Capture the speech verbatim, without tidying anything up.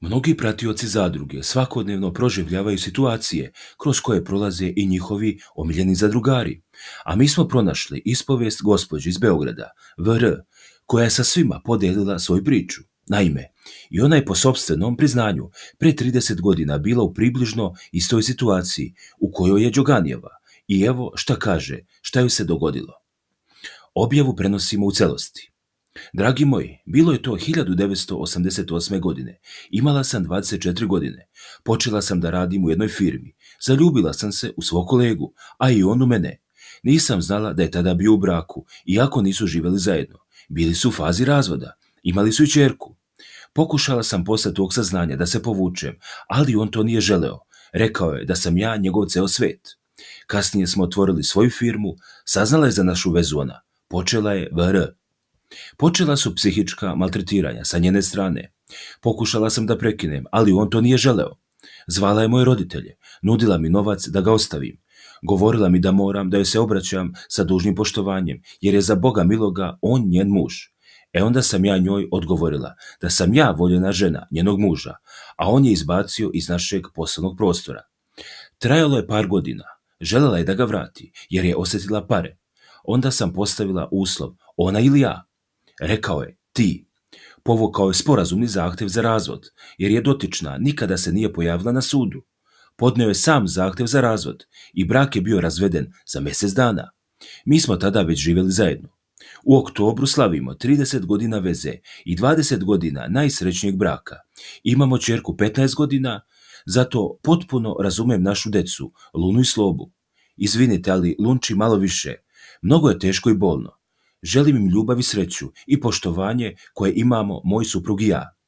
Mnogi pratioci zadruge svakodnevno proživljavaju situacije kroz koje prolaze i njihovi omiljeni zadrugari, a mi smo pronašli ispovijest gospođe iz Beograda, V R, koja je sa svima podijelila svoju priču. Naime, i ona je po sopstvenom priznanju pre trideset godina bila u približno istoj situaciji u kojoj je Đoganijeva. I evo šta kaže, šta joj se dogodilo. Objavu prenosimo u celosti. Dragi moji, bilo je to hiljadu devetsto osamdeset osme. godine. Imala sam dvadeset četiri godine. Počela sam da radim u jednoj firmi. Zaljubila sam se u svog kolegu, a i on u mene. Nisam znala da je tada bio u braku, iako nisu živjeli zajedno. Bili su u fazi razvoda. Imali su i ćerku. Pokušala sam posle tog saznanja da se povučem, ali on to nije želeo. Rekao je da sam ja njegov ceo svet. Kasnije smo otvorili svoju firmu, saznala je za našu vezu ona. Počela je V R. Počela su psihička maltretiranja sa njene strane. Pokušala sam da prekinem, ali on to nije želeo. Zvala je moje roditelje, nudila mi novac da ga ostavim. Govorila mi da moram da joj se obraćam sa dužnim poštovanjem, jer je za Boga miloga on njen muž. E onda sam ja njoj odgovorila da sam ja voljena žena njenog muža, a on je izbacio iz našeg poslovnog prostora. Trajalo je par godina. Želela je da ga vrati, jer je osjetila pare. Onda sam postavila uslov, ona ili ja. Rekao je, ti. Povukao je sporazumni zahtev za razvod, jer je dotična nikada se nije pojavila na sudu. Podneo je sam zahtev za razvod i brak je bio razveden za mjesec dana. Mi smo tada već živjeli zajedno. U oktobru slavimo trideset godina veze i dvadeset godina najsrećnijeg braka. Imamo ćerku petnaest godina, zato potpuno razumem našu decu, Lunu i Slobu. Izvinite, ali Lunči malo više. Mnogo je teško i bolno. Želim im ljubav i sreću i poštovanje koje imamo moj suprug i ja.